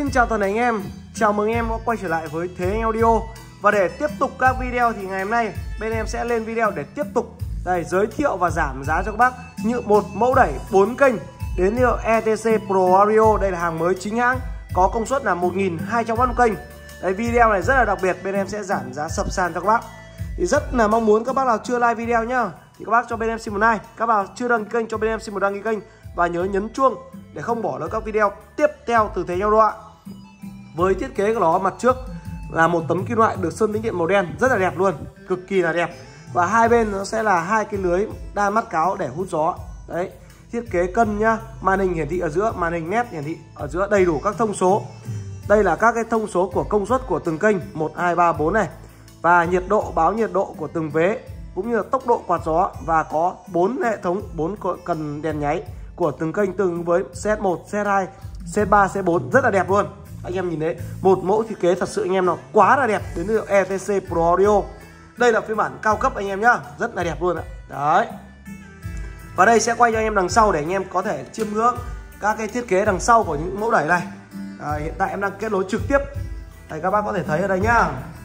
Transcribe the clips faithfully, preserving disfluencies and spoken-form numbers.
Xin chào toàn thể anh em, chào mừng em đã quay trở lại với Thế Anh Audio. Và để tiếp tục các video thì ngày hôm nay bên em sẽ lên video để tiếp tục đây giới thiệu và giảm giá cho các bác như một mẫu đẩy bốn kênh đến hiệu e tê xê Pro Audio. Đây là hàng mới chính hãng, có công suất là một nghìn hai trăm oát một kênh. Đấy, video này rất là đặc biệt, bên em sẽ giảm giá sập sàn cho các bác. Thì rất là mong muốn các bác nào chưa like video nhá, thì các bác cho bên em xin một like. Các bác nào chưa đăng ký kênh cho bên em xin một đăng ký kênh và nhớ nhấn chuông để không bỏ lỡ các video tiếp theo từ Thế Anh Audio. Với thiết kế của nó, mặt trước là một tấm kim loại được sơn tĩnh điện màu đen rất là đẹp luôn, cực kỳ là đẹp. Và hai bên nó sẽ là hai cái lưới đan mắt cáo để hút gió. Đấy, thiết kế cân nhá, màn hình hiển thị ở giữa, màn hình nét hiển thị ở giữa, đầy đủ các thông số. Đây là các cái thông số của công suất của từng kênh một, hai, ba, bốn này. Và nhiệt độ, báo nhiệt độ của từng vế, cũng như là tốc độ quạt gió. Và có bốn hệ thống, bốn cần đèn nháy của từng kênh tương ứng với xê ét một, xê ét hai, xê ét ba, xê ét bốn, rất là đẹp luôn. Anh em nhìn đấy, một mẫu thiết kế thật sự anh em nó quá là đẹp đến từ e tê xê Pro Audio. Đây là phiên bản cao cấp anh em nhá, rất là đẹp luôn ạ. Đấy. Và đây sẽ quay cho anh em đằng sau để anh em có thể chiêm ngưỡng các cái thiết kế đằng sau của những mẫu đẩy này. À, hiện tại em đang kết nối trực tiếp. Đây các bác có thể thấy ở đây nhá.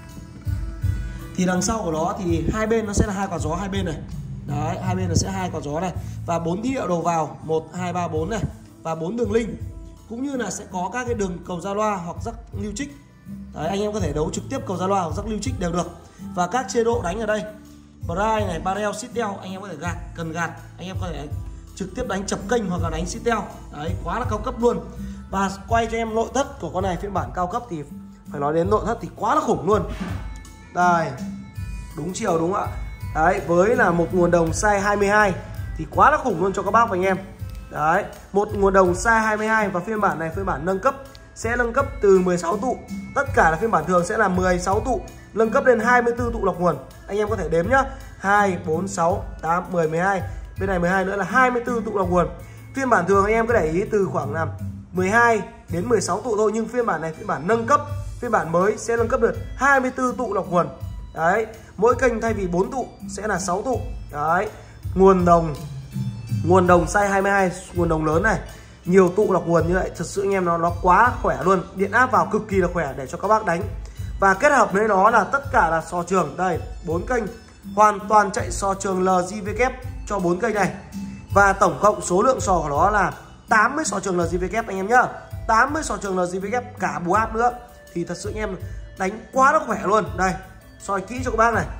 Thì đằng sau của nó thì hai bên nó sẽ là hai quạt gió hai bên này. Đấy, hai bên nó sẽ hai quạt gió này và bốn tín hiệu đầu vào một, hai, ba, bốn này và bốn đường link. Cũng như là sẽ có các cái đường cầu ra loa hoặc rắc lưu trích. Đấy, anh em có thể đấu trực tiếp cầu ra loa hoặc rắc lưu trích đều được. Và các chế độ đánh ở đây, Braille này, barrel, sit down, anh em có thể gạt, cần gạt, anh em có thể trực tiếp đánh chập kênh hoặc là đánh sit down. Đấy, quá là cao cấp luôn. Và quay cho em nội thất của con này, phiên bản cao cấp thì phải nói đến nội thất thì quá là khủng luôn. Đây, đúng chiều đúng ạ. Đấy, với là một nguồn đồng size hai mươi hai thì quá là khủng luôn cho các bác và anh em. Đấy, một nguồn đồng size hai mươi hai và phiên bản này phiên bản nâng cấp sẽ nâng cấp từ mười sáu tụ. Tất cả là phiên bản thường sẽ là mười sáu tụ, nâng cấp lên hai mươi tư tụ lọc nguồn. Anh em có thể đếm nhá. hai, bốn, sáu, tám, mười, mười hai. Bên này mười hai nữa là hai mươi tư tụ lọc nguồn. Phiên bản thường anh em cứ để ý từ khoảng là mười hai đến mười sáu tụ thôi, nhưng phiên bản này phiên bản nâng cấp, phiên bản mới sẽ nâng cấp được hai mươi tư tụ lọc nguồn. Đấy, mỗi kênh thay vì bốn tụ sẽ là sáu tụ. Đấy, nguồn đồng nguồn đồng size hai mươi hai, nguồn đồng lớn này, nhiều tụ lọc nguồn như vậy, thật sự anh em nó nó quá khỏe luôn, điện áp vào cực kỳ là khỏe để cho các bác đánh. Và kết hợp với nó là tất cả là sò trường, đây bốn kênh hoàn toàn chạy sò trường lờ giê vê kép cho bốn kênh này. Và tổng cộng số lượng sò của nó là tám mươi sò trường lờ giê vê kép anh em nhá, tám mươi sò trường lờ giê vê kép cả bù áp nữa, thì thật sự anh em đánh quá là khỏe luôn. Đây, soi kỹ cho các bác này,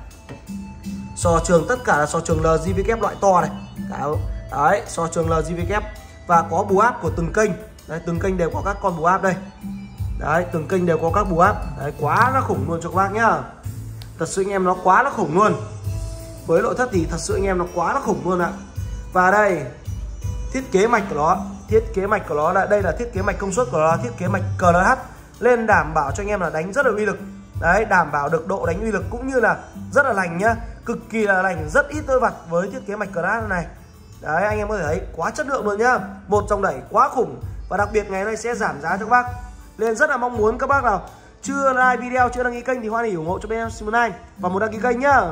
sò trường tất cả là sò trường lờ giê vê kép loại to này. Đấy, sò trường lờ giê vê kép và có bù áp của từng kênh. Đấy, từng kênh đều có các con bù áp đây. Đấy, từng kênh đều có các bù áp. Đấy, quá là khủng luôn cho các bác nhá. Thật sự anh em nó quá là khủng luôn. Với nội thất thì thật sự anh em nó quá là khủng luôn ạ. Và đây, thiết kế mạch của nó, thiết kế mạch của nó là đây là thiết kế mạch công suất của nó, thiết kế mạch cờ lờ hát lên đảm bảo cho anh em là đánh rất là uy lực. Đấy, đảm bảo được độ đánh uy lực cũng như là rất là lành nhá, cực kỳ là lành, rất ít tơi vặt với thiết kế mạch cờ lờ hát này. Đấy, anh em có thể thấy quá chất lượng luôn nhá, một dòng đẩy quá khủng. Và đặc biệt ngày hôm nay sẽ giảm giá cho các bác, nên rất là mong muốn các bác nào chưa like video, chưa đăng ký kênh thì hoan hỉ ủng hộ cho bên em xin một like và một đăng ký kênh nhá.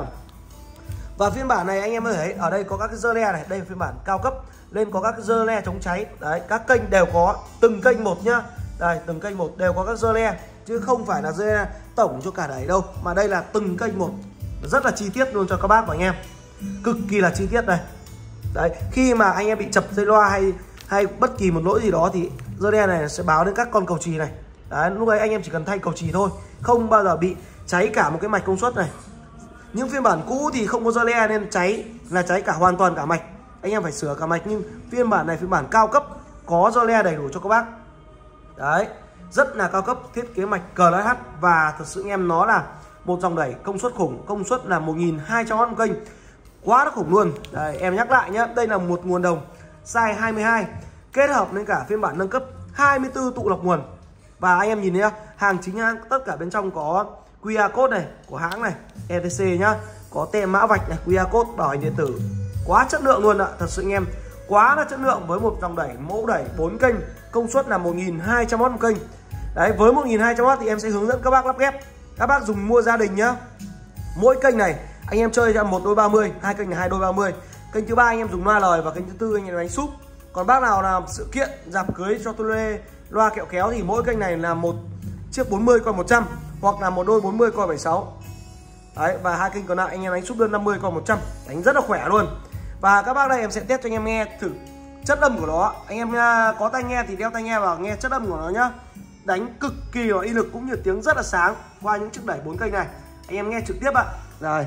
Và phiên bản này anh em có thể thấy ở đây có các cái dơ le này, đây là phiên bản cao cấp, lên có các cái dơ le chống cháy. Đấy, các kênh đều có, từng kênh một nhá, đây từng kênh một đều có các dơ le, chứ không phải là dơ le tổng cho cả đẩy đâu, mà đây là từng kênh một, rất là chi tiết luôn cho các bác và anh em, cực kỳ là chi tiết này. Đấy, khi mà anh em bị chập dây loa hay hay bất kỳ một lỗi gì đó thì dơ le này sẽ báo đến các con cầu chì này. Đấy, lúc ấy anh em chỉ cần thay cầu chì thôi, không bao giờ bị cháy cả một cái mạch công suất này. Những phiên bản cũ thì không có dơ le nên cháy là cháy cả hoàn toàn cả mạch, anh em phải sửa cả mạch. Nhưng phiên bản này phiên bản cao cấp có dơ le đầy đủ cho các bác. Đấy, rất là cao cấp, thiết kế mạch cờ lờ hát và thật sự anh em nó là một dòng đẩy công suất khủng, công suất là một nghìn hai trăm oát một kênh, quá là khủng luôn. Đây, em nhắc lại nhé, đây là một nguồn đồng size hai mươi hai kết hợp với cả phiên bản nâng cấp hai mươi tư tụ lọc nguồn. Và anh em nhìn nhá, hàng chính hãng, tất cả bên trong có quy rờ code này của hãng này, e tê xê nhá, có tem mã vạch này, quy rờ code, bảo hành điện tử, quá chất lượng luôn ạ. Thật sự anh em quá là chất lượng với một dòng đẩy mẫu đẩy bốn kênh, công suất là một nghìn hai trăm oát một kênh. Đấy, với một nghìn hai trăm oát thì em sẽ hướng dẫn các bác lắp ghép, các bác dùng mua gia đình nhá. Mỗi kênh này anh em chơi cho một đôi ba mươi, hai kênh là hai đôi ba mươi. Kênh thứ ba anh em dùng loa lời và kênh thứ tư anh em đánh súp. Còn bác nào làm sự kiện, dạp cưới cho tôi lê Loa kẹo kéo thì mỗi kênh này là một chiếc bốn mươi coi một trăm hoặc là một đôi bốn mươi coi bảy mươi sáu. Đấy, và hai kênh còn lại anh em đánh súp đơn năm mươi coi một trăm, đánh rất là khỏe luôn. Và các bác đây em sẽ test cho anh em nghe thử chất âm của nó. Anh em có tai nghe thì đeo tai nghe vào nghe chất âm của nó nhá. Đánh cực kỳ là uy lực cũng như tiếng rất là sáng qua những chiếc đẩy bốn kênh này. Anh em nghe trực tiếp ạ. Rồi.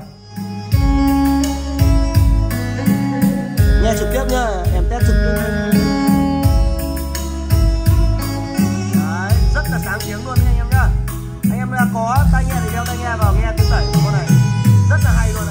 Nghe trực tiếp nhá, em test trực tiếp. Đấy, rất là sáng tiếng luôn nha anh em nhá. Anh em có tai nghe thì đeo tai nghe vào nghe tiếng đẩy của con này. Rất là hay luôn ạ.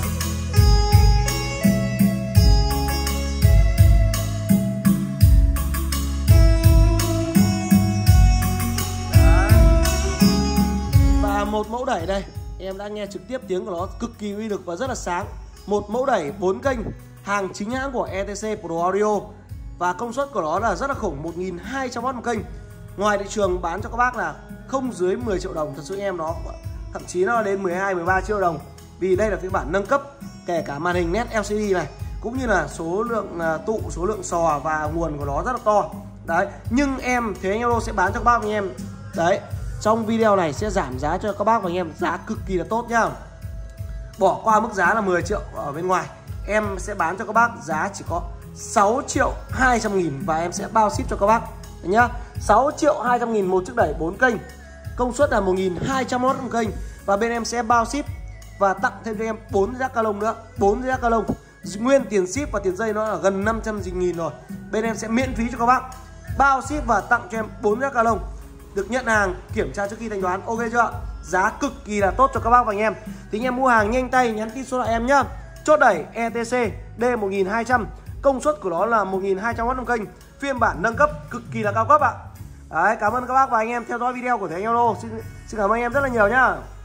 Một mẫu đẩy đây em đã nghe trực tiếp tiếng của nó cực kỳ uy lực và rất là sáng. Một mẫu đẩy bốn kênh hàng chính hãng của e tê xê Pro Audio và công suất của nó là rất là khủng, một nghìn hai trăm oát một kênh. Ngoài thị trường bán cho các bác là không dưới mười triệu đồng. Thật sự em nó thậm chí nó đến mười hai mười ba triệu đồng, vì đây là phiên bản nâng cấp, kể cả màn hình nét lờ xê đê này cũng như là số lượng tụ, số lượng sò và nguồn của nó rất là to. Đấy, nhưng em Thế Anh Audio sẽ bán cho các bác anh em. Đấy, trong video này sẽ giảm giá cho các bác và anh em, giá cực kỳ là tốt nhá. Bỏ qua mức giá là mười triệu ở bên ngoài, em sẽ bán cho các bác giá chỉ có sáu triệu hai trăm nghìn và em sẽ bao ship cho các bác. Đấy nhá, sáu triệu hai trăm nghìn một chiếc đẩy bốn kênh, công suất là một nghìn hai trăm oát một kênh và bên em sẽ bao ship và tặng thêm cho em bốn jack ca lông nữa, bốn jack ca lông. Nguyên tiền ship và tiền dây nó là gần năm trăm nghìn rồi. Bên em sẽ miễn phí cho các bác, bao ship và tặng cho em bốn jack ca lông. Được nhận hàng, kiểm tra trước khi thanh toán, ok chưa? Giá cực kỳ là tốt cho các bác và anh em. Thì anh em mua hàng nhanh tay nhắn tin số lại em nhá. Chốt đẩy e tê xê D một nghìn hai trăm, công suất của nó là một nghìn hai trăm oát một kênh, phiên bản nâng cấp cực kỳ là cao cấp ạ. Đấy, cảm ơn các bác và anh em theo dõi video của Thế Anh Audio. Xin, xin cảm ơn anh em rất là nhiều nhá.